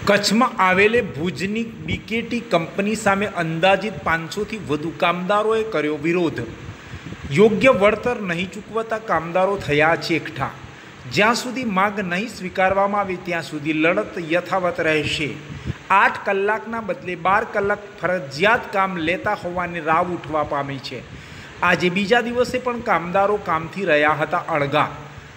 કચ્છમાં આવેલે ભુજની BKT company સામે અંદાજિત 500થી વધુ કામદારોએ કર્યો વિરોધ। યોગ્ય વળતર નહીં ચૂકવતા કામદારો થયા છે એકઠા। જ્યાં સુધી માગ નહીં સ્વીકારવામાં આવે ત્યાં સુધી લડત યથાવત રહેશે। 8 કલાકના બદલે 12 કલાક ફરજિયાત કામ લેતા હોવાની રાવ ઉઠવા પામી છે। આજે બીજા દિવસે પણ કામદારો કામથી રહ્યા હતા અળગા।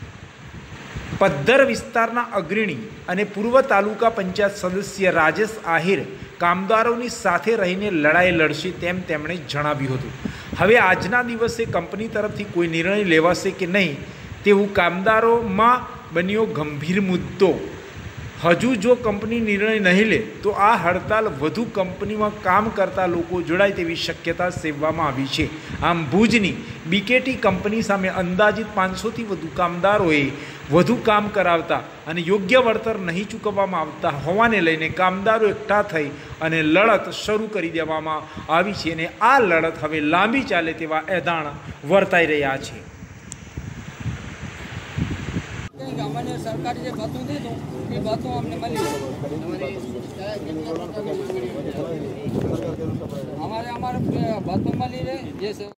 પદ્ધર વિસ્તારના અગ્રણી અને પૂર્વ તાલુકા પંચાયત સદસ્ય રાજેશ આહિર કામદારોની સાથે રહીને લડાઈ લડશે તેમ તેમણે જણાવ્યું હતું। હવે આજના દિવસે કંપની તરફથી કોઈ નિર્ણય લેવાશે કે નહીં તેવું કામદારોમાં બન્યો ગંભીર મુદ્દો। હજુ જો કંપની નિર્ણય નહીં લે તો આ હડતાલ વધુ કંપનીમાં કામ કરતા લોકો જોડાય તેવી શક્યતા સેવવામાં આવી છે। આમ ભુજની બીકેટી કંપની સામે અંદાજિત 500થી વધુ કામદારોએ વધુ કામ કરાવતા અને યોગ્ય વળતર નહીં ચૂકવવામાં આવતા હોવાને લઈને કામદારો એકઠા થઈ અને લડત શરૂ કરી દેવામાં આવી છે અને આ લડત હવે લાંબી ચાલે તેવા એધાણ વર્તાઈ રહ્યા છે। हमारे सरकारी जो बातों दे दो ये बातों हमने मली हमारे बातों मली रहे जैसे